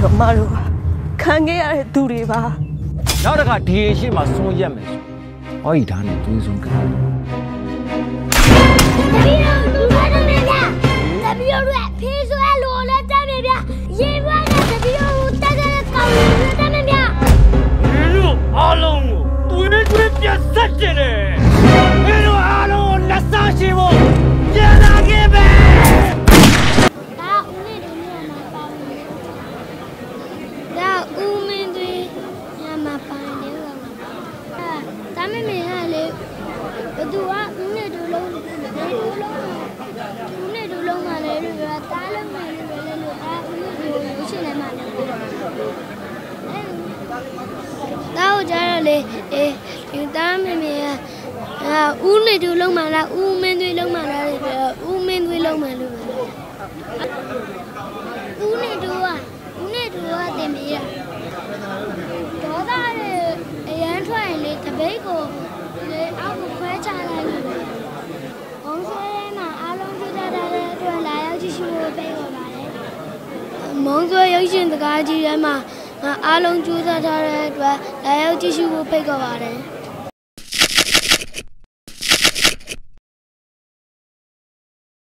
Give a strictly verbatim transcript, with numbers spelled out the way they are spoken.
တော့မတို့ခံခဲ့ရတဲ့သူတွေပါနောက်တစ်ခါဒီရှိမှဆုံးရက်မယ်ဟောဒီဓာတ်နဲ့သွေးဆုံးခံတပီတော့လူသားတို့မြင်ဗျတပီတော့ဖေးဆွဲလိုလဲတက်မြင်ဗျရေဘွားနဲ့တပီတော့တက်တဲ့ကောင်လေးတက်မြင်ဗျဒီလိုအားလုံးကိုသွေးသွေးပြတ်ဆက်တယ်ဒီလိုအားလုံးကိုလက်စားရှိဖို့ပြန်လာခဲ့ပဲဒါဦးလေးတို့ညမှာပါဝင်ဒါဦးမင်းတွေညမှာပါနေလို့အဲဒါမမေဟာလေဘသူကဦးလေးတို့လုံးလေးတို့လုံးဦးလေးတို့လုံးမှလည်းလို့ပြောတားလုံးမှလည်းလို့လေလို့အဲဦးလေးတို့ရုပ်ရှင်ထဲမှာလည်းဒါကိုကြားရလေအေးဒီတားမမေကအာဦးလေးတို့လုံးမှလားဦးမင်းတွေလုံးမှလားလို့ပြောဦးမင်းတွေလုံးမှလို့ဦးလေးတို့ကဦးလေးတို့ကတင်ပြီးရဒေါသရဲ့အရန်ထွက်ရင်လေတပိတ်ကိုလေအောက်ကိုခွဲချလိုက်လို့ဘုံဆွဲထဲမှာအားလုံးကြည့်တတ်တဲ့အတွက်လာရောက်ကြည့်ရှုဖို့ဖိတ်ခေါ်ပါတယ်မုံဆွဲရုပ်ရှင်တကားကြီးထဲမှာအားလုံးကြိုးစားထားတဲ့အတွက်လာရောက်ကြည့်ရှုဖို့ဖိတ်ခေါ်ပါတယ်